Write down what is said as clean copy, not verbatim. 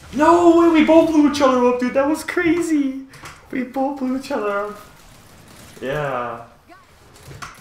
No way, we both blew each other up, dude. That was crazy. We both blew each other up. Yeah.